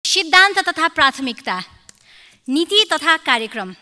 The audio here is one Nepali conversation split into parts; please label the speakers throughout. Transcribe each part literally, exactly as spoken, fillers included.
Speaker 1: सिद्धान्त तथा प्राथमिकता, नीति तथा कार्यक्रम,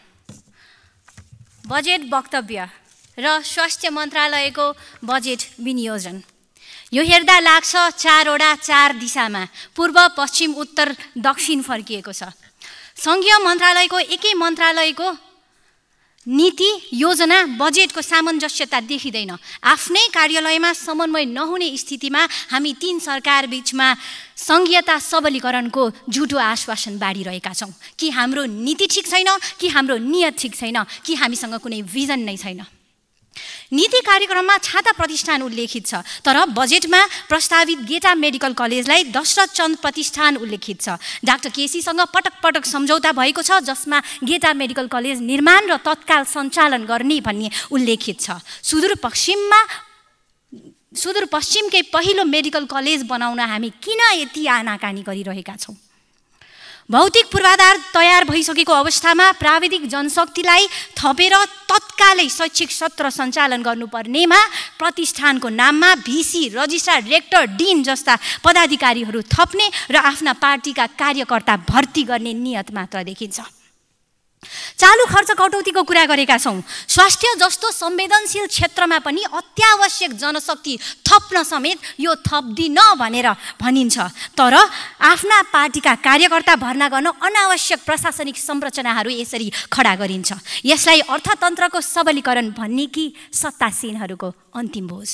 Speaker 1: बजेट वक्तव्य र स्वास्थ्य मन्त्रालयको बजेट विनियोजन। यो हेर्दा लाग्छ चारवटा चार दिशामा पूर्व पश्चिम उत्तर दक्षिण फर्किएको छ। सङ्घीय मन्त्रालयको एकै मन्त्रालयको नीति योजना बजेटको सामञ्जस्यता देखिँदैन। आफ्नै कार्यालयमा समन्वय नहुने स्थितिमा हामी तीन सरकार बीचमा सङ्घीयता सबलीकरणको झुटो आश्वासन बाँडिरहेका छौँ कि हाम्रो नीति ठिक छैन, कि हाम्रो नियत ठिक छैन, कि हामीसँग कुनै भिजन नै छैन। नीति कार्यक्रममा छाता प्रतिष्ठान उल्लेखित छ, तर बजेटमा प्रस्तावित गेटा मेडिकल कलेजलाई दशरथ चन्द प्रतिष्ठान उल्लेखित छ। डाक्टर केसीसँग पटक पटक सम्झौता भएको छ जसमा गेटा मेडिकल कलेज निर्माण र तत्काल सञ्चालन गर्ने भन्ने उल्लेखित छ। सुदूरपश्चिममा सुदूरपश्चिमकै पहिलो मेडिकल कलेज बनाउन हामी किन यति आनाकानी गरिरहेका छौँ? भौतिक पूर्वाधार तयार भइसकेको अवस्थामा प्राविधिक जनशक्तिलाई थपेर तत्कालै शैक्षिक सत्र सञ्चालन गर्नुपर्नेमा प्रतिष्ठानको नाममा भिसी, रजिस्ट्रार, रेक्टर, डिन जस्ता पदाधिकारीहरू थप्ने र आफ्ना पार्टीका कार्यकर्ता भर्ती गर्ने नियत मात्र देखिन्छ। चालु खर्च कटौतीको कुरा गरेका छौँ। स्वास्थ्य जस्तो संवेदनशील क्षेत्रमा पनि अत्यावश्यक जनशक्ति थप्न समेत यो थप्दिन भनेर भनिन्छ, तर आफ्ना पार्टीका कार्यकर्ता भर्ना गर्न अनावश्यक प्रशासनिक संरचनाहरू यसरी खडा गरिन्छ। यसलाई अर्थतन्त्रको सबलीकरण भन्ने कि सत्तासीनहरूको अन्तिम भोज?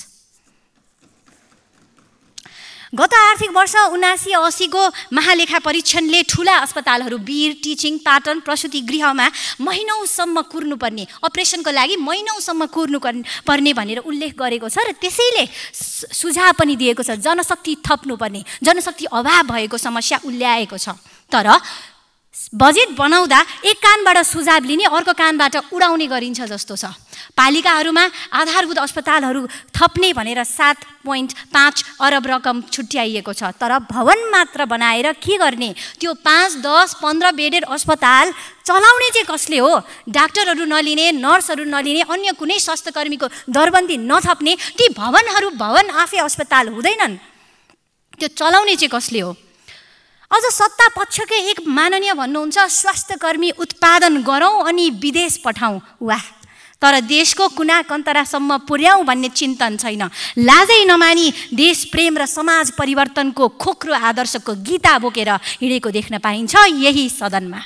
Speaker 1: गत आर्थिक वर्ष उनासी असीको महालेखा परीक्षणले ठुला अस्पतालहरू वीर, टिचिङ, पाटन, प्रसुति गृहमा महिनौसम्म कुर्नुपर्ने, अपरेसनको लागि महिनौसम्म कुर्नु पर्ने भनेर उल्लेख गरेको छ र त्यसैले सुझाव पनि दिएको छ जनशक्ति थप्नुपर्ने, जनशक्ति अभाव भएको समस्या उल्ल्याएको छ। तर बजेट बनाउँदा एक कानबाट सुझाव लिने, अर्को कानबाट उडाउने गरिन्छ जस्तो छ। पालिकाहरूमा आधारभूत अस्पतालहरू थप्ने भनेर सात पोइन्ट पाँच अरब रकम छुट्याइएको छ, तर भवन मात्र बनाएर के गर्ने? त्यो पाँच दस पन्ध्र बेडेड अस्पताल चलाउने चाहिँ कसले हो? डाक्टरहरू नलिने, नर्सहरू नलिने, अन्य कुनै स्वास्थ्यकर्मीको दरबन्दी नथप्ने ती भवनहरू भवन आफै अस्पताल हुँदैनन्। त्यो चलाउने चाहिँ कसले हो? अझ सत्ता पक्षकै एक माननीय भन्नुहुन्छ स्वास्थ्यकर्मी उत्पादन गरौँ अनि विदेश पठाउँ। वाह, तर देशको कुना कन्तरासम्म पुर्याउँ भन्ने चिन्तन छैन। लाजै नमानी देश प्रेम र समाज परिवर्तनको खोक्रो आदर्शको गीता बोकेर हिँडेको देख्न पाइन्छ यही सदनमा।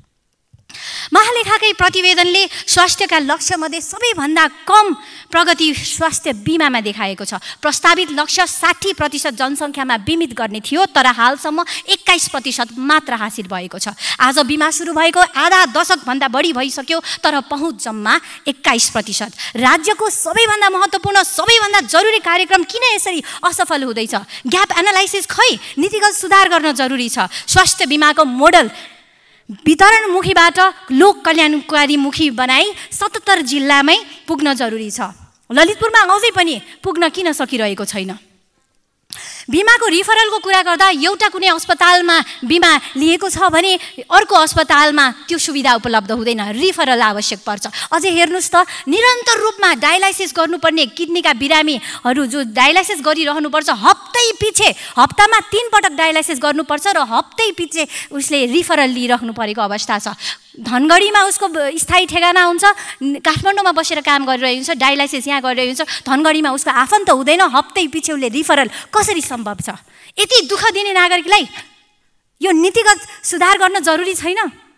Speaker 1: महालेखाकै प्रतिवेदनले स्वास्थ्यका लक्ष्यमध्ये सबैभन्दा कम प्रगति स्वास्थ्य बिमामा देखाएको छ। प्रस्तावित लक्ष्य साठी प्रतिशत जनसङ्ख्यामा बिमित गर्ने थियो, तर हालसम्म एक्काइस प्रतिशत मात्र हासिल भएको छ। आज बिमा सुरु भएको आधा दशकभन्दा बढी भइसक्यो, तर पहुँच जम्मा एक्काइस प्रतिशत। राज्यको सबैभन्दा महत्त्वपूर्ण, सबैभन्दा जरुरी कार्यक्रम किन यसरी असफल हुँदैछ? ग्याप एनालाइसिस खै? नीतिगत सुधार गर्न जरुरी छ। स्वास्थ्य बिमाको मोडल वितरणमुखीबाट लोक कल्याणकारीमुखी बनाई सतहत्तर जिल्लामै पुग्न जरुरी छ। ललितपुरमा अझै पनि पुग्न किन सकिरहेको छैन? बिमाको रिफरलको कुरा गर्दा एउटा कुनै अस्पतालमा बिमा लिएको छ भने अर्को अस्पतालमा त्यो सुविधा उपलब्ध हुँदैन, रिफरल आवश्यक पर्छ। अझै हेर्नुहोस् त, निरन्तर रूपमा डायलाइसिस गर्नुपर्ने किडनीका बिरामीहरू जो डायलाइसिस गरिरहनुपर्छ, हप्तै पछि हप्तामा तीन पटक डायलाइसिस गर्नुपर्छ र हप्तै पछि उसले रिफरल लिइराख्नु परेको अवस्था छ। धनगढीमा उसको स्थायी ठेगाना हुन्छ, काठमाडौँमा बसेर काम गरिरहेको हुन्छ, डायलाइसिस यहाँ गरिरहेको हुन्छ, धनगढीमा उसको आफन्त हुँदैन, हप्तै पछि उसले रिफरल कसरी सम्भव छ? यति दुःख दिने नागरिकलाई यो नीतिगत सुधार गर्न जरुरी छैन?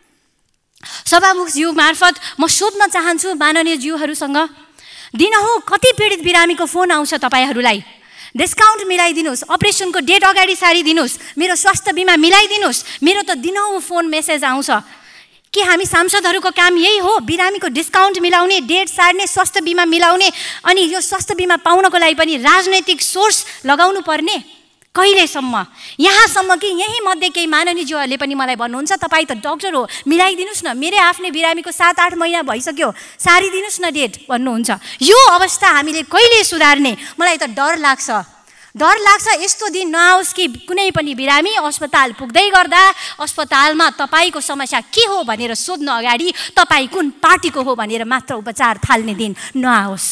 Speaker 1: सभामुखज्यू मार्फत म सोध्न चाहन्छु माननीय ज्यूहरूसँग, दिनहुँ कति पीडित बिरामीको फोन आउँछ तपाईँहरूलाई? डिस्काउन्ट मिलाइदिनुहोस्, अपरेसनको डेट अगाडि सारिदिनुहोस्, मेरो स्वास्थ्य बिमा मिलाइदिनुहोस्। मेरो त दिनहुँ फोन मेसेज आउँछ। के हामी सांसदहरूको काम यही हो? बिरामीको डिस्काउन्ट मिलाउने, डेट सार्ने, स्वास्थ्य बिमा मिलाउने, अनि यो स्वास्थ्य बिमा पाउनको लागि पनि राजनैतिक सोर्स लगाउनु पर्ने? कहिलेसम्म? यहाँसम्म कि यही मध्ये केही माननीयज्यूहरूले पनि मलाई भन्नुहुन्छ तपाईँ त डाक्टर हो, मिलाइदिनुहोस् न, मेरो आफ्नै बिरामीको सात आठ महिना भइसक्यो, सारिदिनुहोस् न डेट भन्नुहुन्छ। यो अवस्था हामीले कहिले सुधार्ने? मलाई त डर लाग्छ, डर लाग्छ यस्तो दिन नआओस् कि कुनै पनि बिरामी अस्पताल पुग्दै गर्दा अस्पतालमा तपाईँको समस्या के हो भनेर सोध्न अगाडि तपाईँ कुन पार्टीको हो भनेर मात्र उपचार थाल्ने दिन नआओस्।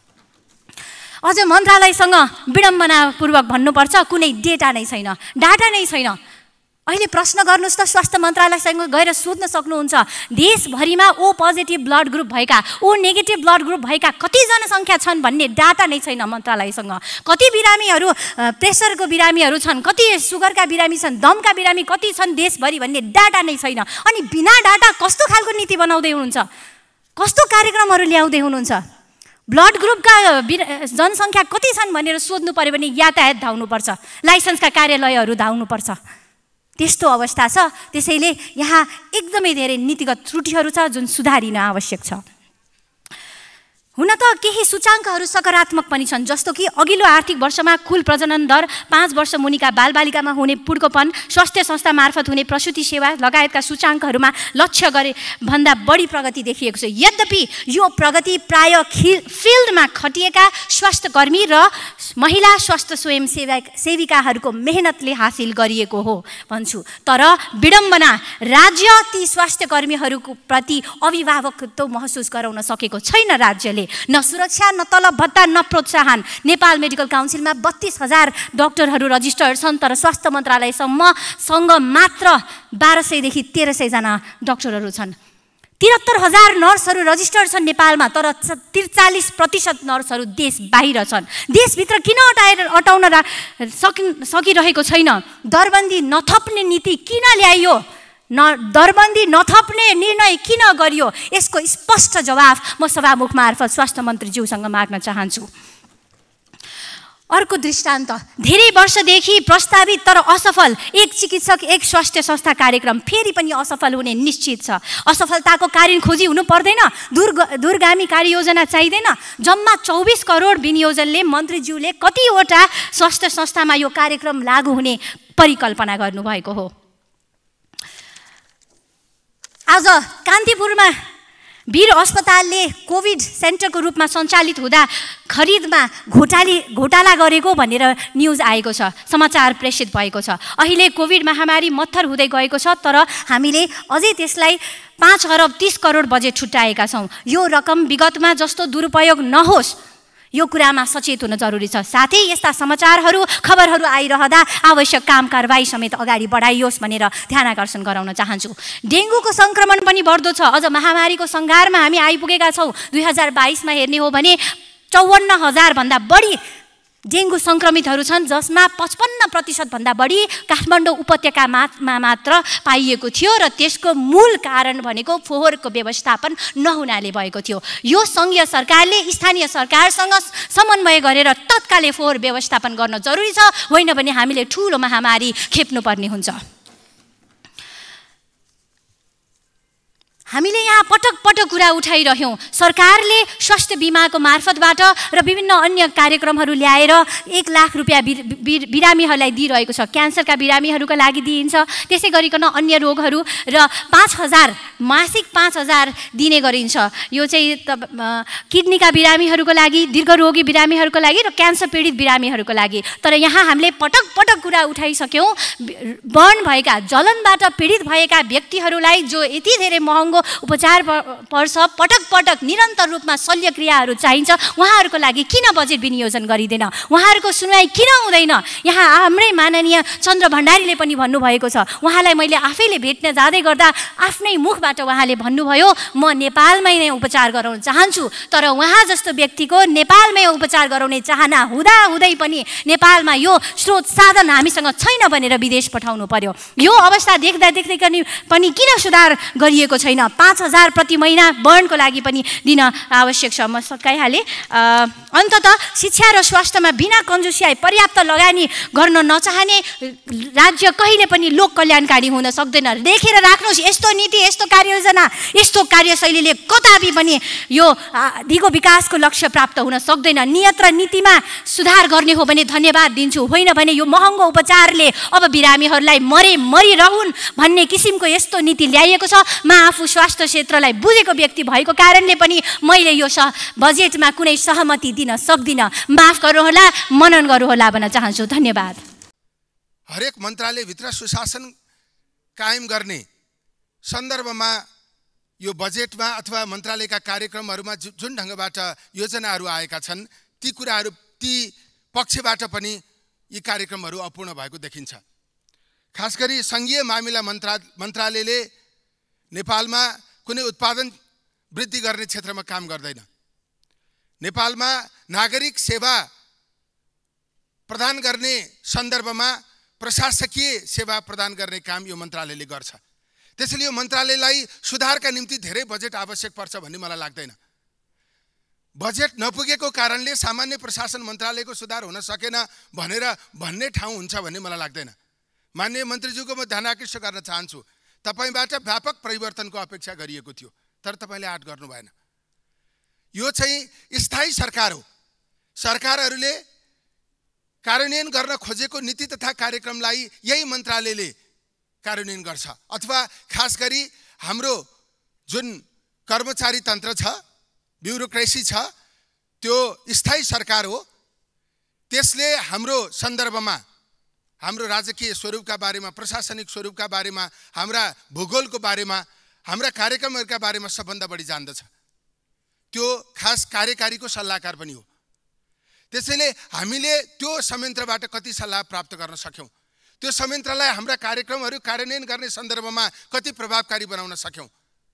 Speaker 1: अझ मन्त्रालयसँग विडम्बनापूर्वक भन्नुपर्छ कुनै डेटा नै छैन, डाटा नै छैन। अहिले प्रश्न गर्नुहोस् त, स्वास्थ्य मन्त्रालयसँग गएर सोध्न सक्नुहुन्छ, देशभरिमा ओ पोजिटिभ ब्लड ग्रुप भएका, ओ नेगेटिभ ब्लड ग्रुप भएका कति जनसङ्ख्या छन् भन्ने डाटा नै छैन मन्त्रालयसँग। कति बिरामीहरू प्रेसरको बिरामीहरू छन्, कति सुगरका बिरामी छन्, दमका बिरामी कति छन् देशभरि भन्ने डाटा नै छैन। अनि बिना डाटा कस्तो खालको नीति बनाउँदै हुनुहुन्छ, कस्तो कार्यक्रमहरू ल्याउँदै हुनुहुन्छ? ब्लड ग्रुपका जनसङ्ख्या कति छन् भनेर सोध्नु पर्यो भने यातायात धाउनुपर्छ, लाइसेन्सका कार्यालयहरू धाउनुपर्छ, त्यस्तो अवस्था छ। त्यसैले यहाँ एकदमै धेरै नीतिगत त्रुटिहरू छ जुन सुधारिन आवश्यक छ। हुन त केही सूचाङ्कहरू सकारात्मक पनि छन्, जस्तो कि अघिल्लो आर्थिक वर्षमा कुल प्रजनन दर, पाँच वर्ष मुनिका बालबालिकामा हुने पुड्कोपन, स्वास्थ्य संस्था मार्फत हुने प्रसुति सेवा लगायतका सूचाङ्कहरूमा लक्ष्य गरे भन्दा बढी प्रगति देखिएको छ। यद्यपि यो प्रगति प्राय फिल्डमा खटिएका स्वास्थ्य कर्मी र महिला स्वास्थ्य स्वयंसेवा सेविकाहरूको मेहनतले हासिल गरिएको हो भन्छु। तर विडम्बना, राज्य ती स्वास्थ्य कर्मीहरूको प्रति अभिभावकत्व महसुस गराउन सकेको छैन। राज्यले न सुरक्षा, न तलब भत्ता, न प्रोत्साहन। नेपाल मेडिकल काउन्सिलमा बत्तीस हजार डक्टरहरू रजिस्टर्ड छन्, तर स्वास्थ्य मन्त्रालयसम्म सँग मात्र बाह्र सयदेखि तेह्र सयजना डक्टरहरू छन्। तिहत्तर हजार नर्सहरू रजिस्टर्ड छन् नेपालमा, तर त्रिचालिस प्रतिशत नर्सहरू देश बाहिर छन्। देशभित्र किन अटाएर अटाउन सकि सकिरहेको छैन? दरबन्दी नथप्ने नीति किन ल्याइयो? न दरबन्दी नथप्ने निर्णय किन गरियो? यसको स्पष्ट जवाफ म सभामुख मार्फत स्वास्थ्य मन्त्रीज्यूसँग माग्न चाहन्छु। अर्को दृष्टान्त, धेरै वर्षदेखि प्रस्तावित तर असफल एक चिकित्सक एक स्वास्थ्य संस्था कार्यक्रम फेरि पनि असफल हुने निश्चित छ। असफलताको कारण खोजी हुनु पर्दैन, दूर दूरगामी कार्ययोजना चाहिँदैन। जम्मा चौबिस करोड विनियोजनले मन्त्रीज्यूले कतिवटा स्वास्थ्य संस्थामा यो कार्यक्रम लागू हुने परिकल्पना गर्नुभएको हो। आज कान्तिपुरमा वीर अस्पतालले कोभिड सेन्टरको रूपमा सञ्चालित हुँदा खरिदमा घोटाली घोटाला गरेको भनेर न्युज आएको छ, समाचार प्रेषित भएको छ। अहिले कोभिड महामारी मत्थर हुँदै गएको छ, तर हामीले अझै त्यसलाई पाँच अरब तीस करोड बजेट छुट्याएका छौँ। यो रकम विगतमा जस्तो दुरुपयोग नहोस्, यो कुरामा सचेत हुन जरुरी छ। साथै यस्ता समाचारहरू खबरहरू आइरहँदा आवश्यक काम कारबाही समेत अगाडि बढाइयोस् भनेर ध्यान आकर्षण गराउन चाहन्छु। डेङ्गुको सङ्क्रमण पनि बढ्दो छ। अझ महामारीको सङ्घारमा हामी आइपुगेका छौँ। दुई हजार बाइसमा हेर्ने हो भने चौवन्न हजारभन्दा बढी डेङ्गु सङ्क्रमितहरू छन्, जसमा पचपन्न प्रतिशतभन्दा बढी काठमाडौँ उपत्यकामा मात्र पाइएको थियो र त्यसको मूल कारण भनेको फोहोरको व्यवस्थापन नहुनाले भएको थियो। यो सङ्घीय सरकारले स्थानीय सरकारसँग समन्वय गरेर तत्कालै फोहोर व्यवस्थापन गर्न जरुरी छ, होइन भने हामीले ठुलो महामारी खेप्नुपर्ने हुन्छ। हामीले यहाँ पटक पटक कुरा उठाइरह्यौँ। सरकारले स्वास्थ्य बिमाको मार्फतबाट र विभिन्न अन्य कार्यक्रमहरू ल्याएर एक लाख रुपियाँ बिरामीहरूलाई दिइरहेको छ। क्यान्सरका बिरामीहरूका लागि दिइन्छ, त्यसै गरिकन अन्य रोगहरू र पाँच हजार मासिक पाँच हजार दिने गरिन्छ। यो चाहिँ किडनीका बिरामीहरूको लागि, दीर्घरोगी बिरामीहरूको लागि र क्यान्सर पीडित बिरामीहरूको लागि। तर यहाँ हामीले पटक पटक कुरा उठाइसक्यौँ, बर्न भएका, जलनबाट पीडित भएका व्यक्तिहरूलाई जो यति धेरै महँगो उपचार पर्छ, पटक पटक निरन्तर रूपमा शल्यक्रियाहरू चाहिन्छ, उहाँहरूको लागि किन बजेट विनियोजन गरिँदैन? उहाँहरूको सुनवाई किन हुँदैन? यहाँ हाम्रै माननीय चन्द्र भण्डारीले पनि भन्नुभएको छ। उहाँलाई मैले आफैले भेट्न जाँदै गर्दा आफ्नै मुखबाट उहाँले भन्नुभयो, म नेपालमै नै उपचार गराउन चाहन्छु। तर उहाँ जस्तो व्यक्तिको नेपालमै उपचार गराउने चाहना हुँदा हुँदै पनि नेपालमा यो स्रोत साधन हामीसँग छैन भनेर विदेश पठाउनु पर्यो। यो अवस्था देख्दा देख्दै पनि किन सुधार गरिएको छैन? पाँच हजार प्रति महिना बर्नको लागि पनि दिन आवश्यक छ। म सकाइहालेँ। अन्ततः शिक्षा र स्वास्थ्यमा बिना कन्जुसियाई पर्याप्त लगानी गर्न नचाहने राज्य कहिले पनि लोक कल्याणकारी हुन सक्दैन। देखेर राख्नुहोस्, यस्तो नीति, यस्तो कार्ययोजना, यस्तो कार्यशैलीले कदापि पनि यो दिगो विकासको लक्ष्य प्राप्त हुन सक्दैन। नियत र नीतिमा सुधार गर्ने हो भने धन्यवाद दिन्छु, होइन भने यो महँगो उपचारले अब बिरामीहरूलाई मरे मरिरहन् भन्ने किसिमको यस्तो नीति ल्याइएको छ। म आफू स्वास्थ्य क्षेत्रलाई बुझेको व्यक्ति भएको कारणले पनि मैले यो बजेटमा कुनै सहमति दिन सक्दिनँ। माफ गर्नुहोला, मनन गर्नुहोला भन्न चाहन्छु। धन्यवाद।
Speaker 2: हरेक मन्त्रालयभित्र सुशासन कायम गर्ने सन्दर्भमा यो बजेटमा अथवा मन्त्रालयका कार्यक्रमहरूमा जुन ढङ्गबाट योजनाहरू आएका छन्, ती कुराहरू ती पक्षबाट पनि यी कार्यक्रमहरू अपूर्ण भएको देखिन्छ। खास गरी सङ्घीय मामिला मन्त्रा मन्त्रालयले नेपालमा कुनै उत्पादन वृद्धि गर्ने क्षेत्रमा काम गर्दैन। नेपालमा नागरिक सेवा प्रदान गर्ने सन्दर्भमा प्रशासकीय सेवा प्रदान गर्ने काम यो मन्त्रालयले गर्छ। त्यसैले यो मन्त्रालयलाई सुधारका निम्ति धेरै बजेट आवश्यक पर्छ भन्ने मलाई लाग्दैन। बजेट नपुगेको कारणले सामान्य प्रशासन मन्त्रालयको सुधार हुन सकेन भनेर भन्ने ठाउँ हुन्छ भन्ने मलाई लाग्दैन। माननीय मन्त्रीज्यूको म ध्यान आकृष्ट गर्न चाहन्छु, तपाईबाट व्यापक परिवर्तनको अपेक्षा गरिएको थियो तर तपाईले आँट गर्नु भएन। यो चाहिँ स्थायी सरकार हो। सरकारहरूले कार्यान्वयन गर्न खोजेको नीति तथा कार्यक्रमलाई यही मन्त्रालयले कार्यान्वयन गर्छ अथवा खास गरी हाम्रो जुन कर्मचारी तन्त्र छ, ब्युरोक्रेसी छ, त्यो स्थायी सरकार हो। त्यसले हाम्रो सन्दर्भमा हाम्रो राजकीय स्वरूपका बारेमा, प्रशासनिक स्वरूपका बारेमा, हाम्रा भूगोलको बारेमा, हाम्रा कार्यक्रमहरूका बारेमा सबभन्दा बढी जान्दछ। त्यो खास कार्यकारीको सल्लाहकार पनि हो। त्यसैले हामीले त्यो संयन्त्रबाट कति सल्लाह प्राप्त गर्न सक्यौँ, त्यो संयन्त्रलाई हाम्रा कार्यक्रमहरू कार्यान्वयन गर्ने सन्दर्भमा कति प्रभावकारी बनाउन सक्यौँ,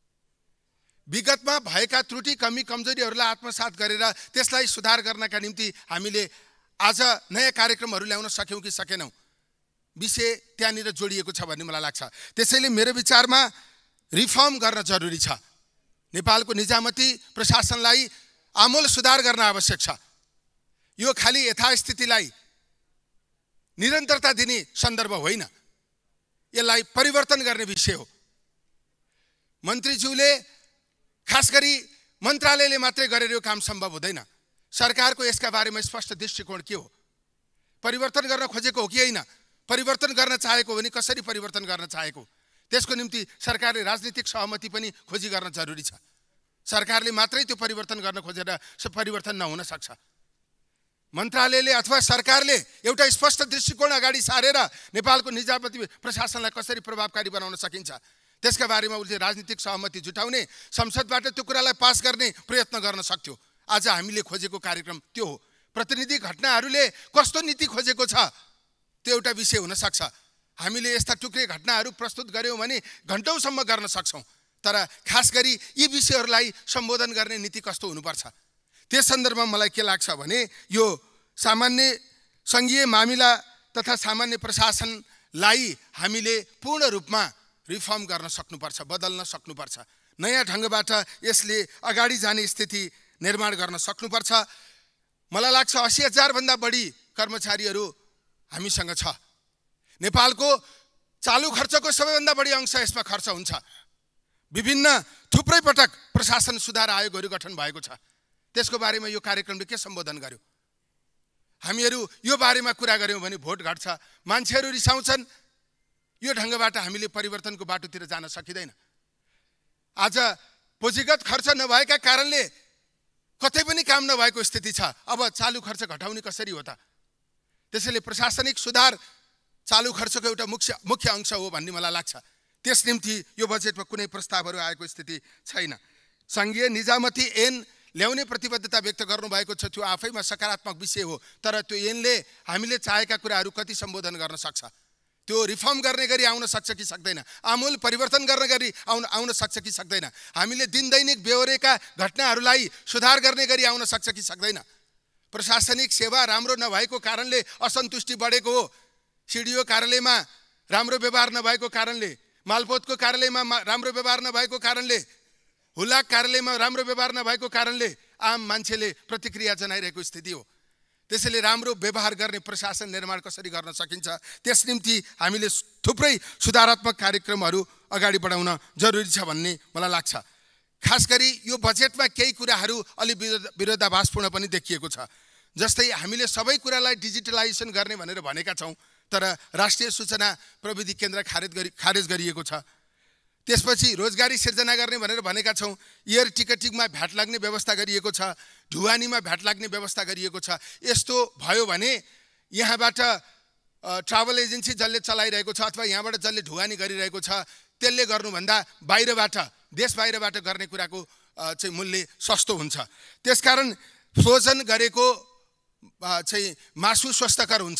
Speaker 2: विगतमा भएका त्रुटि कमी कमजोरीहरूलाई आत्मसात गरेर त्यसलाई सुधार गर्नका निम्ति हामीले आज नयाँ कार्यक्रमहरू ल्याउन सक्यौँ कि सकेनौँ, विषय त्यहाँनिर जोडिएको छ भन्ने मलाई लाग्छ। त्यसैले मेरो विचारमा रिफर्म गर्न जरुरी छ। नेपालको निजामती प्रशासनलाई आमूल सुधार गर्न आवश्यक छ। यो खाली यथास्थितिलाई निरन्तरता दिने सन्दर्भ होइन, यसलाई परिवर्तन गर्ने विषय हो। मन्त्रीज्यूले खास गरी मन्त्रालयले मात्रै गरेर यो काम सम्भव हुँदैन। सरकारको यसका बारेमा स्पष्ट दृष्टिकोण के हो? परिवर्तन गर्न खोजेको हो कि होइन? परिवर्तन गर्न चाहेको भने कसरी परिवर्तन गर्न चाहेको? त्यसको निम्ति सरकारले राजनीतिक सहमति पनि खोजी गर्न जरुरी छ। सरकारले मात्रै त्यो परिवर्तन गर्न खोजेर परिवर्तन नहुन सक्छ। मन्त्रालयले अथवा सरकारले एउटा स्पष्ट दृष्टिकोण अगाडि सारेर नेपालको निजामती प्रशासनलाई कसरी प्रभावकारी बनाउन सकिन्छ त्यसका बारेमा उसले राजनीतिक सहमति जुटाउने, संसदबाट त्यो कुरालाई पास गर्ने प्रयत्न गर्न सक्थ्यो। आज हामीले खोजेको कार्यक्रम त्यो हो। प्रतिनिधि घटनाहरूले कस्तो नीति खोजेको छ त्यो एउटा विषय हुन सक्छ। हामीले यस्ता टुक्रे घटनाहरू प्रस्तुत गर्यौँ भने घण्टौँसम्म गर्न सक्छौँ, तर खास गरी यी विषयहरूलाई सम्बोधन गर्ने नीति कस्तो हुनुपर्छ त्यस सन्दर्भमा मलाई के लाग्छ भने यो सामान्य सङ्घीय मामिला तथा सामान्य प्रशासनलाई हामीले पूर्ण रूपमा रिफर्म गर्न सक्नुपर्छ, बदल्न सक्नुपर्छ। नयाँ ढङ्गबाट यसले अगाडि जाने स्थिति निर्माण गर्न सक्नुपर्छ। मलाई लाग्छ अस्सी हजार भन्दा बढी कर्मचारीहरू हामीसँग छ। नेपालको चालु खर्चको सबैभन्दा बढी अंश यसमा खर्च हुन्छ। विभिन्न थुप्रै पटक प्रशासन सुधार आयोगहरू गठन भएको छ। त्यसको बारेमा यो कार्यक्रमले के सम्बोधन गर्यो? हामीहरू यो बारेमा कुरा गर्यौँ भने भोट घट्छ, मान्छेहरू रिसाउँछन्। यो ढङ्गबाट हामीले परिवर्तनको बाटोतिर जान सकिँदैन। आज पुँजीगत खर्च नभएका कारणले कतै पनि काम नभएको स्थिति छ। अब चालु खर्च घटाउने कसरी हो त? त्यसैले प्रशासनिक सुधार चालु खर्चको एउटा मुख्य मुख्य अंश हो भन्ने मलाई लाग्छ। त्यस निम्ति यो बजेटमा कुनै प्रस्तावहरू आएको स्थिति छैन। सङ्घीय निजामती ऐन ल्याउने प्रतिबद्धता व्यक्त गर्नुभएको छ, त्यो आफैमा सकारात्मक विषय हो। तर त्यो ऐनले हामीले चाहेका कुराहरू कति सम्बोधन गर्न सक्छ? त्यो रिफर्म गर्ने गरी आउन सक्छ कि सक्दैन? आमूल परिवर्तन गर्ने गरी आउन आउन सक्छ कि सक्दैन? हामीले दिनदैनिक बेहोरेका घटनाहरूलाई सुधार गर्ने गरी आउन सक्छ कि सक्दैन? प्रशासनिक सेवा राम्रो नभएको कारणले असन्तुष्टि बढेको हो। सिडिओ कार्यालयमा राम्रो व्यवहार नभएको कारणले, मालपोतको कार्यालयमा राम्रो व्यवहार नभएको कारणले, हुलाक कार्यालयमा राम्रो व्यवहार नभएको कारणले आम मान्छेले प्रतिक्रिया जनाइरहेको स्थिति हो। त्यसैले राम्रो व्यवहार गर्ने प्रशासन निर्माण कसरी गर्न सकिन्छ त्यस निम्ति हामीले थुप्रै सुधारात्मक कार्यक्रमहरू अगाडि बढाउन जरुरी छ भन्ने मलाई लाग्छ। खास गरी यो बजेटमा केही कुराहरू अलि विरोधाभासपूर्ण पनि देखिएको छ। जस्तै हामीले सबै कुरालाई डिजिटलाइजेसन गर्ने भनेर भनेका छौँ, तर राष्ट्रिय सूचना प्रविधि केन्द्र खारेज गरी खारेज गरिएको छ। त्यसपछि रोजगारी सिर्जना गर्ने भनेर भनेका छौँ, एयर टिकटिङमा भ्याट लाग्ने व्यवस्था गरिएको छ, ढुवानीमा भ्याट लाग्ने व्यवस्था गरिएको छ। यस्तो भयो भने यहाँबाट ट्राभल एजेन्सी जसले चलाइरहेको छ अथवा यहाँबाट जसले ढुवानी गरिरहेको छ त्यसले गर्नुभन्दा बाहिरबाट, देश बाहिरबाट गर्ने कुराको चाहिँ मूल्य सस्तो हुन्छ। त्यसकारण फ्रोजन गरेको चाहिँ मासु स्वस्थकर हुन्छ,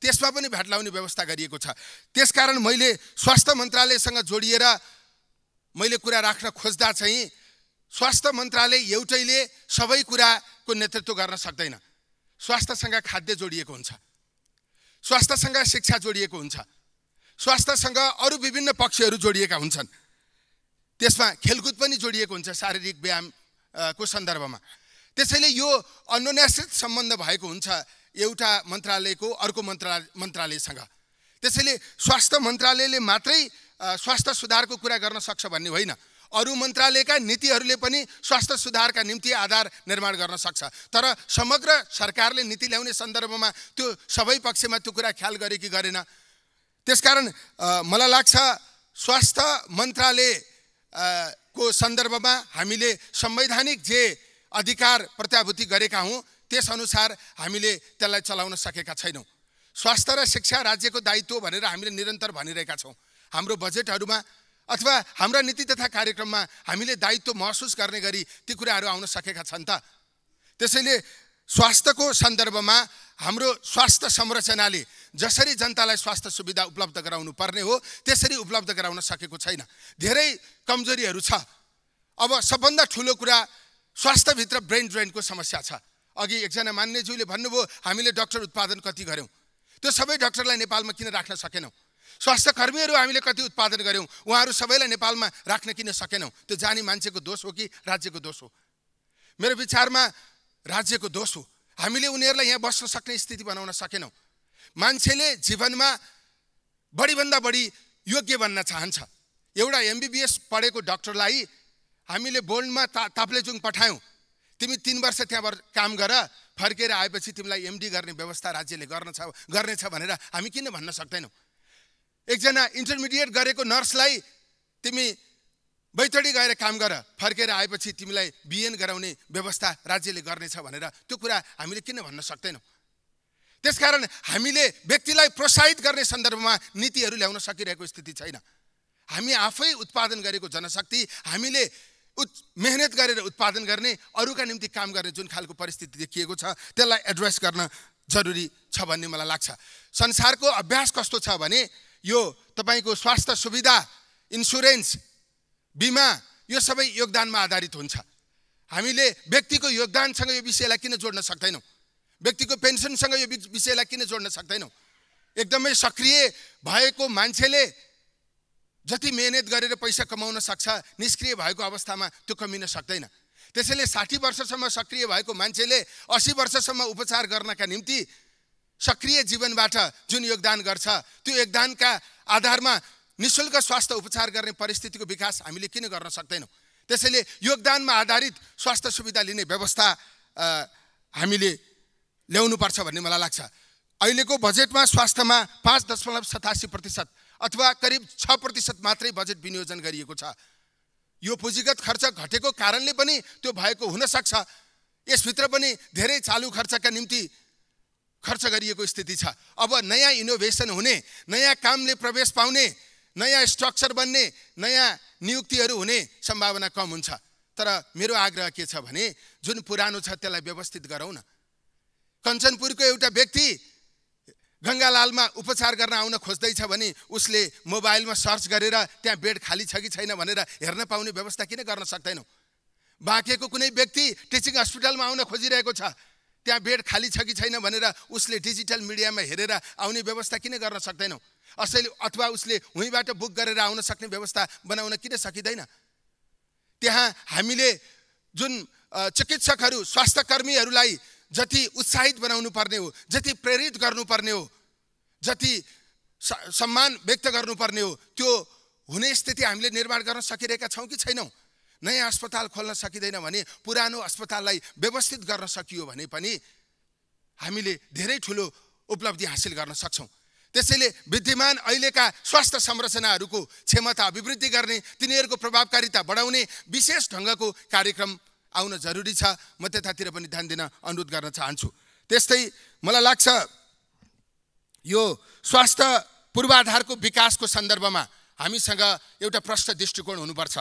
Speaker 2: त्यसमा पनि भ्याट लाउने व्यवस्था गरिएको छ। त्यसकारण मैले स्वास्थ्य मन्त्रालयसँग जोडिएर मैले कुरा राख्न खोज्दा चाहिँ स्वास्थ्य मन्त्रालय एउटैले सबै कुराको नेतृत्व गर्न सक्दैन। स्वास्थ्यसँग खाद्य जोडिएको हुन्छ, स्वास्थ्यसँग शिक्षा जोडिएको हुन्छ, स्वास्थ्यसँग अरू विभिन्न पक्षहरू जोडिएका हुन्छन्, त्यसमा खेलकुद पनि जोडिएको हुन्छ शारीरिक व्यायामको सन्दर्भमा। त्यसैले यो अन्योन्याश्रित सम्बन्ध भएको हुन्छ एउटा मन्त्रालयको अर्को मन्त्रालय मन्त्रालयसँग। त्यसैले स्वास्थ्य मन्त्रालयले मात्रै स्वास्थ्य सुधारको कुरा गर्न सक्छ भन्ने होइन, अरू मन्त्रालयका नीतिहरूले पनि स्वास्थ्य सुधारका निम्ति आधार निर्माण गर्न सक्छ। तर समग्र सरकारले नीति ल्याउने सन्दर्भमा त्यो सबै पक्षमा त्यो कुरा ख्याल गरे कि गरेन। त्यसकारण मलाई लाग्छ स्वास्थ्य मन्त्रालय को सन्दर्भमा हामीले संवैधानिक जे अधिकार प्रत्याभूति गरेका हौँ त्यसअनुसार हामीले त्यसलाई चलाउन सकेका छैनौँ। स्वास्थ्य र शिक्षा राज्यको दायित्व भनेर हामीले निरन्तर भनिरहेका छौँ। हाम्रो बजेटहरूमा अथवा हाम्रा नीति तथा कार्यक्रममा हामीले दायित्व महसुस गर्ने गरी ती कुराहरू आउन सकेका छन् त। त्यसैले स्वास्थ्यको सन्दर्भमा हाम्रो स्वास्थ्य संरचनाले जसरी जनतालाई स्वास्थ्य सुविधा उपलब्ध गराउनु पर्ने हो त्यसरी उपलब्ध गराउन सकेको छैन। धेरै कमजोरीहरू छ। अब सबभन्दा ठुलो कुरा स्वास्थ्यभित्र ब्रेन ड्रेनको समस्या छ। अघि एकजना मान्यज्यूले भन्नुभयो हामीले डाक्टर उत्पादन कति गऱ्यौँ, त्यो सबै डाक्टरलाई नेपालमा किन राख्न सकेनौँ? स्वास्थ्य कर्मीहरू हामीले कति उत्पादन गऱ्यौँ, उहाँहरू सबैलाई नेपालमा राख्न किन सकेनौँ? त्यो जानी मान्छेको दोष हो कि राज्यको दोष हो? मेरो विचारमा राज्यको दोष हो। हामीले उनीहरूलाई यहाँ बस्न सक्ने स्थिति बनाउन सकेनौँ। मान्छेले जीवनमा बढीभन्दा बढी योग्य बन्न चाहन्छ। एउटा एमबिबिएस पढेको डाक्टरलाई हामीले बोर्डमा ता ताप्लेजुङ पठायौँ, तिमी तीन वर्ष त्यहाँबाट काम गर, फर्केर आएपछि तिमीलाई एमडी गर्ने व्यवस्था राज्यले गर्न छ गर्नेछ भनेर हामी किन भन्न सक्दैनौँ? एकजना इन्टरमिडिएट गरेको नर्सलाई तिमी बैतडी गएर काम गर, फर्केर आएपछि तिमीलाई बिएन गराउने व्यवस्था राज्यले गर्नेछ भनेर त्यो कुरा हामीले किन भन्न सक्दैनौँ? त्यसकारण हामीले व्यक्तिलाई प्रोत्साहित गर्ने सन्दर्भमा नीतिहरू ल्याउन सकिरहेको स्थिति छैन। हामी आफै उत्पादन गरेको जनशक्ति हामीले उत् मेहनत गरेर उत्पादन गर्ने, अरूका निम्ति काम गर्ने जुन खालको परिस्थिति देखिएको छ त्यसलाई एड्रेस गर्न जरुरी छ भन्ने मलाई लाग्छ। संसारको अभ्यास कस्तो छ भने यो तपाईँको स्वास्थ्य सुविधा, इन्सुरेन्स, बिमा यो सबै योगदानमा आधारित हुन्छ। हामीले व्यक्तिको योगदानसँग यो विषयलाई किन जोड्न सक्दैनौँ? व्यक्तिको पेन्सनसँग यो विषयलाई किन जोड्न सक्दैनौँ? एकदमै सक्रिय भएको मान्छेले जति मेहनत गरेर पैसा कमाउन सक्छ, निष्क्रिय भएको अवस्थामा त्यो कमिन सक्दैन। त्यसैले साठी वर्षसम्म सक्रिय भएको मान्छेले अस्सी वर्षसम्म उपचार गर्नका निम्ति सक्रिय जीवनबाट जुन योगदान गर्छ त्यो योगदानका आधारमा निःशुल्क स्वास्थ्य उपचार गर्ने परिस्थितिको विकास हामीले किन गर्न सक्दैनौँ? त्यसैले योगदानमा आधारित स्वास्थ्य सुविधा लिने व्यवस्था हामीले ल्याउनुपर्छ भन्ने मलाई लाग्छ। अहिलेको बजेटमा स्वास्थ्यमा पाँच दशमलव सतासी प्रतिशत अथवा करिब छ प्रतिशत मात्रै बजेट विनियोजन गरिएको छ। यो पुँजीगत खर्च घटेको कारणले पनि त्यो भएको हुनसक्छ। यसभित्र पनि धेरै चालु खर्चका निम्ति खर्च गरिएको स्थिति छ। अब नयाँ इनोभेसन हुने, नयाँ कामले प्रवेश पाउने, नयाँ स्ट्रक्चर बन्ने, नयाँ नियुक्तिहरू हुने सम्भावना कम हुन्छ। तर मेरो आग्रह के छ भने जुन पुरानो छ त्यसलाई व्यवस्थित गरौँ न। कञ्चनपुरको एउटा व्यक्ति गङ्गालालमा उपचार गर्न आउन खोज्दैछ भने उसले मोबाइलमा सर्च गरेर त्यहाँ बेड खाली छ कि छैन भनेर हेर्न पाउने व्यवस्था किन गर्न सक्दैनौँ? बाँकेको कुनै व्यक्ति टिचिङ हस्पिटलमा आउन खोजिरहेको छ, त्यहाँ बेड खाली छ कि छैन भनेर उसले डिजिटल मिडियामा हेरेर आउने व्यवस्था किन गर्न सक्दैनौँ? असैले अथवा उसले उहीँबाट बुक गरेर आउन सक्ने व्यवस्था बनाउन किन सकिँदैन? त्यहाँ हामीले जुन चिकित्सकहरू, स्वास्थ्य कर्मीहरूलाई जति उत्साहित बनाउनु पर्ने हो, जति प्रेरित गर्नुपर्ने हो, जति सम्मान व्यक्त गर्नुपर्ने हो, त्यो हुने स्थिति हामीले निर्माण गर्न सकिरहेका छौँ कि छैनौँ? नयाँ अस्पताल खोल्न सकिँदैन भने पुरानो अस्पताललाई व्यवस्थित गर्न सकियो भने पनि हामीले धेरै ठुलो उपलब्धि हासिल गर्न सक्छौँ। त्यसैले विद्यमान अहिलेका स्वास्थ्य संरचनाहरूको क्षमता अभिवृद्धि गर्ने, तिनीहरूको प्रभावकारिता बढाउने विशेष ढङ्गको कार्यक्रम आउन जरुरी छ। म त्यतातिर पनि ध्यान दिन अनुरोध गर्न चाहन्छु। त्यस्तै मलाई लाग्छ यो स्वास्थ्य पूर्वाधारको विकासको सन्दर्भमा हामीसँग एउटा प्रष्ट दृष्टिकोण हुनुपर्छ।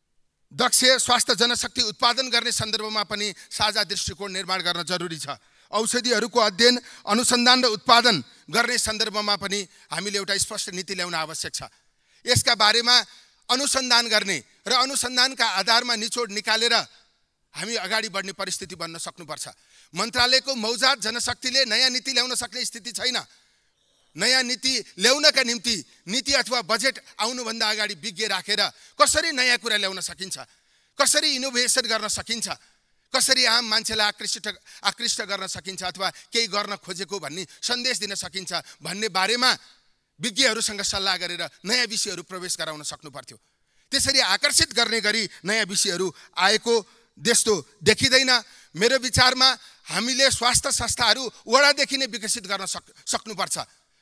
Speaker 2: दक्ष स्वास्थ्य जनशक्ति उत्पादन गर्ने सन्दर्भमा पनि साझा दृष्टिकोण निर्माण गर्न जरुरी छ। औषधिहरूको अध्ययन अनुसन्धान र उत्पादन गर्ने सन्दर्भमा पनि हामीले एउटा स्पष्ट नीति ल्याउन आवश्यक छ। यसका बारेमा अनुसन्धान गर्ने र अनुसन्धानका आधारमा निचोड निकालेर हामी अगाडि बढ्ने परिस्थिति बन्न सक्नुपर्छ। मन्त्रालयको मौजात जनशक्तिले नयाँ नीति ल्याउन सक्ने स्थिति छैन। नयाँ नीति ल्याउनका निम्ति नीति अथवा बजेट आउनुभन्दा अगाडि विज्ञ राखेर कसरी नयाँ कुरा ल्याउन सकिन्छ, कसरी इनोभेसन गर्न सकिन्छ, कसरी आम मान्छेलाई आकृष्ट आकृष्ट गर्न सकिन्छ अथवा केही गर्न खोजेको भन्ने सन्देश दिन सकिन्छ भन्ने बारेमा विज्ञहरूसँग सल्लाह गरेर नयाँ विषयहरू प्रवेश गराउन सक्नु पर्थ्यो। त्यसरी आकर्षित गर्ने गरी नयाँ विषयहरू आएको त्यस्तो देखिँदैन। मेरो विचारमा हामीले स्वास्थ्य संस्थाहरू वडादेखि नै विकसित गर्न सक सक्नुपर्छ।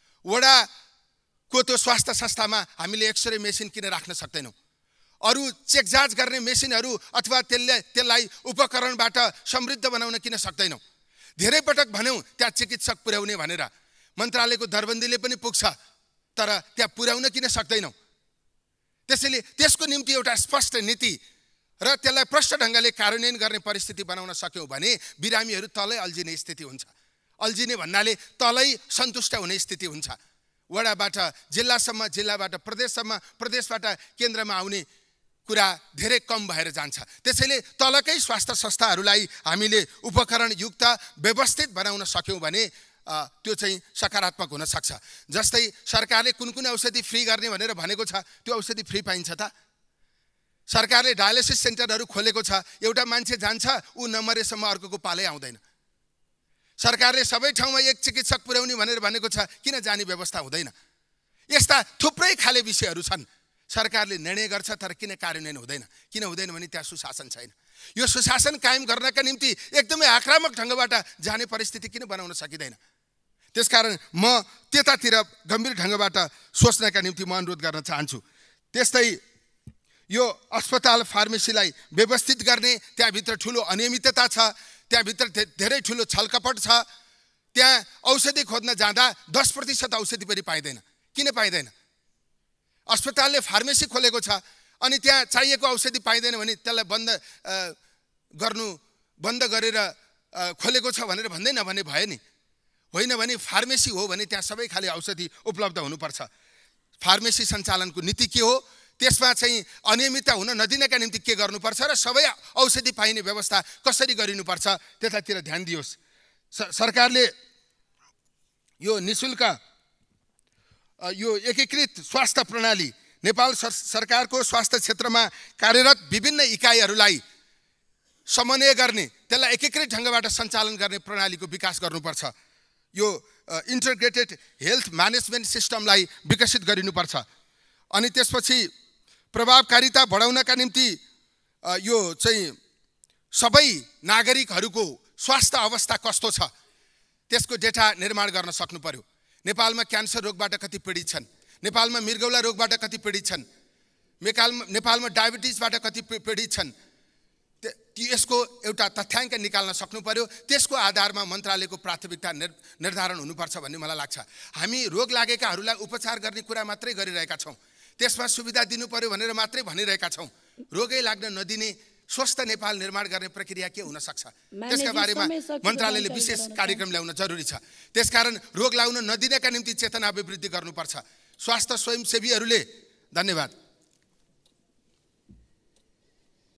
Speaker 2: वडाको त्यो स्वास्थ्य संस्थामा हामीले एक्सरे मेसिन किन राख्न सक्दैनौँ? अरू चेक जाँच गर्ने मेसिनहरू अथवा त्यसले त्यसलाई उपकरणबाट समृद्ध बनाउन किन सक्दैनौँ? धेरै पटक भन्यौँ त्यहाँ चिकित्सक पुर्याउने भनेर, मन्त्रालयको दरबन्दीले पनि पुग्छ, तर त्यहाँ पुर्याउन किन सक्दैनौँ? त्यसैले त्यसको निम्ति एउटा स्पष्ट नीति र त्यसलाई प्रष्ट ढङ्गले कार्यान्वयन गर्ने परिस्थिति बनाउन सक्यौँ भने बिरामीहरू तलै अल्झिने स्थिति हुन्छ। अल्झिने भन्नाले तलै सन्तुष्ट हुने स्थिति हुन्छ। वडाबाट जिल्लासम्म, जिल्लाबाट प्रदेशसम्म, प्रदेशबाट केन्द्रमा आउने कुरा धेरै कम भएर जान्छ। त्यसैले तलकै स्वास्थ्य संस्थाहरूलाई हामीले उपकरणयुक्त व्यवस्थित बनाउन सक्यौँ भने त्यो चाहिँ सकारात्मक हुन सक्छ। जस्तै सरकारले कुन कुन औषधि फ्री गर्ने भनेर भनेको छ, त्यो औषधि फ्री पाइन्छ त? सरकारले डायलिसिस सेन्टरहरू खोलेको छ, एउटा मान्छे जान्छ ऊ नमरेसम्म अर्कोको पालै आउँदैन। सरकारले सबै ठाउँमा एक चिकित्सक पुर्याउने भनेर भनेको छ, किन जाने व्यवस्था हुँदैन? यस्ता थुप्रै खाले विषयहरू छन्। सरकारले निर्णय गर्छ तर किन कार्यान्वयन हुँदैन? किन हुँदैन भने त्यहाँ सुशासन छैन। यो सुशासन कायम गर्नका निम्ति एकदमै आक्रामक ढङ्गबाट जाने परिस्थिति किन बनाउन सकिँदैन? त्यसकारण म त्यतातिर गम्भीर ढङ्गबाट सोच्नका निम्ति म अनुरोध गर्न चाहन्छु। त्यस्तै यो अस्पताल फार्मेसीलाई व्यवस्थित गर्ने, त्यहाँभित्र ठुलो अनियमितता छ, त्यहाँभित्र धेरै ठुलो छलकपट छ। त्यहाँ औषधि खोज्न जाँदा दस प्रतिशत औषधि पनि पाइँदैन। किन पाइँदैन? अस्पतालले फार्मेसी खोलेको छ अनि त्यहाँ चाहिएको औषधि पाइँदैन भने त्यसलाई बन्द गर्नु बन्द गरेर खोलेको छ भनेर भन्दै नभने भयो नि? होइन भने फार्मेसी हो भने त्यहाँ सबै खाले औषधि उपलब्ध हुनुपर्छ। फार्मेसी सञ्चालनको नीति के हो? त्यसमा चाहिँ अनियमितता हुन नदिनका निम्ति के गर्नुपर्छ र सबै औषधि पाइने व्यवस्था कसरी गरिनुपर्छ त्यतातिर ध्यान दियोस्। सरकारले यो निशुल्क यो एकीकृत स्वास्थ्य प्रणाली, नेपाल सरकारको स्वास्थ्य क्षेत्रमा कार्यरत विभिन्न इकाइहरूलाई समन्वय गर्ने, त्यसलाई एकीकृत ढङ्गबाट सञ्चालन गर्ने प्रणालीको विकास गर्नुपर्छ। यो इन्टिग्रेटेड हेल्थ म्यानेजमेन्ट सिस्टमलाई विकसित गरिनुपर्छ। अनि त्यसपछि प्रभावकारिता बढाउनका निम्ति यो चाहिँ सबै नागरिकहरूको स्वास्थ्य अवस्था कस्तो छ त्यसको डेटा निर्माण गर्न सक्नु पर्यो। नेपालमा क्यान्सर रोगबाट कति पीडित छन्, नेपालमा मृगौला रोगबाट कति पीडित छन्, नेपालमा नेपालमा डायबिटिजबाट कति पीडित छन्, यसको एउटा तथ्याङ्क निकाल्न सक्नु पर्यो। त्यसको आधारमा मन्त्रालयको प्राथमिकता निर्धारण हुनुपर्छ भन्ने मलाई लाग्छ। हामी रोग लागेकाहरूलाई उपचार गर्ने कुरा मात्रै गरिरहेका छौँ, त्यसमा सुविधा दिनु पर्यो भनेर मात्रै भनिरहेका छौँ। रोगै लाग्न नदिने स्वस्थ नेपाल निर्माण गर्ने प्रक्रिया के हुन सक्छ? त्यसका बारेमा मन्त्रालयले विशेष कार्यक्रम ल्याउन जरुरी छ। त्यसकारण रोग लाग्न नदिनका निम्ति चेतना अभिवृद्धि गर्नुपर्छ। स्वास्थ्य स्वयंसेवीहरूले धन्यवाद।